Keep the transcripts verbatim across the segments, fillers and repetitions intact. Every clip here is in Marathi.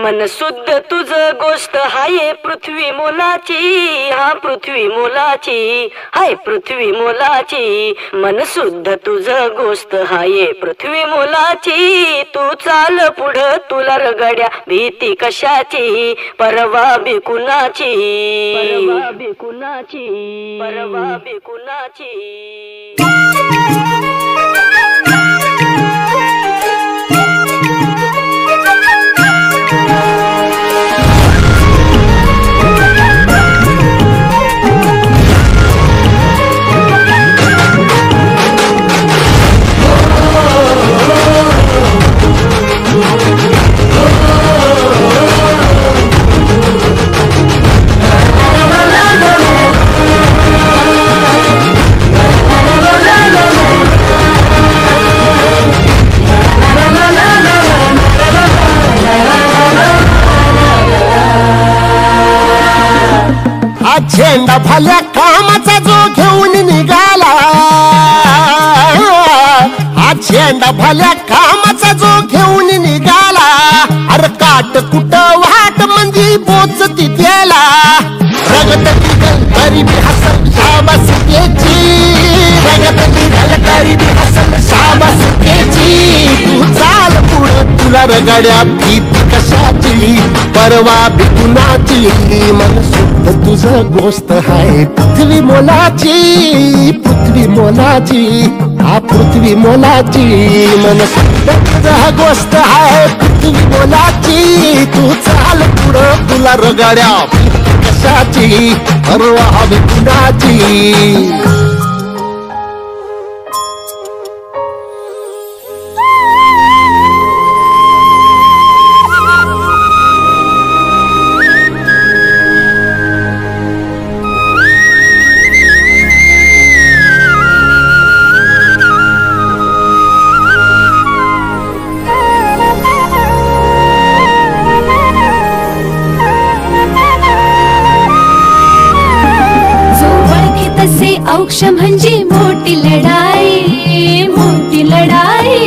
मन शुद्ध तुझ गोष्ट हाय पृथ्वी मोलाची, हा पृथ्वी मोलाची, हाय पृथ्वी मोलाची. मन शुद्ध तुझ गोष्ट हाय पृथ्वी मोलाची. तू चाल पुढं तुला रगड्या भीती कशाची, परवा बी कुणाची, परवा बी कुणाची, परवा बी कुणाची. झेंडा भल्या कामाचा जो घेऊन निघाला, हा झेंडा भल्या कामाचा जो घेऊन निघाला. अरे काट कुट वाट मंदी पोचती त्याला, रगत निघल गरीबी हसल शाबास त्याची, रगत निघल गरीबी हसल शाबास त्याची. तू चाल पुढं तुला रगड्या भीती कशाची, परवा बी कुणाची. मन शुद्ध तुझं गोष्ट हाय पृथ्वी मोलाची, पृथ्वी मोलाची, हा पृथ्वी मोलाची. मन शुद्ध तुझं गोष्ट हाय पृथ्वी मोलाची. तू चाल पुढं तुला रगड्या भीती कशाची, परवा बी कुणाची. औक्ष म्हणजे मोठी लढाई, मोठी लढाई.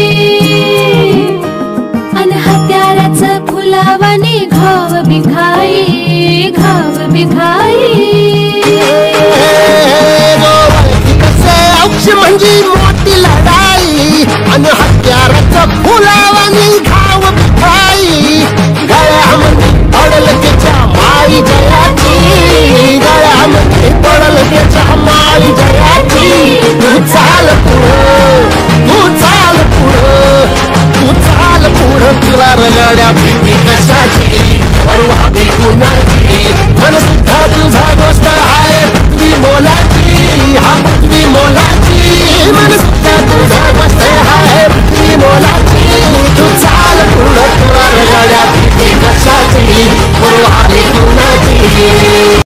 अन हत्याराचं फुलावाने घाव बिघाई, घाव बिघाई. औक्ष म्हणजे मोठी लढाई, अन हत्याराचं फुलावाने घाव बिघाई. गळ्यामध्ये पडल त्याच्या माई जयाची, गळ्यामध्ये पडल त्याच्या माई जयाची. तू चाल पुढं, तू चाल पुढं, तू चाल पुढं तुला रगड्या भीती कशाची, परवा बी कुणाची.